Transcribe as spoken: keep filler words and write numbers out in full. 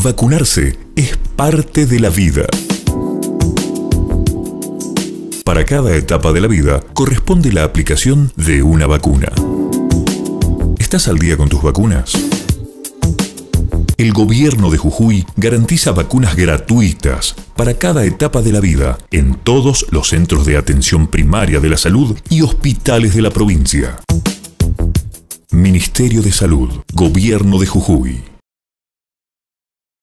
Vacunarse es parte de la vida. Para cada etapa de la vida corresponde la aplicación de una vacuna. ¿Estás al día con tus vacunas? El gobierno de Jujuy garantiza vacunas gratuitas para cada etapa de la vida en todos los centros de atención primaria de la salud y hospitales de la provincia. Ministerio de Salud, Gobierno de Jujuy.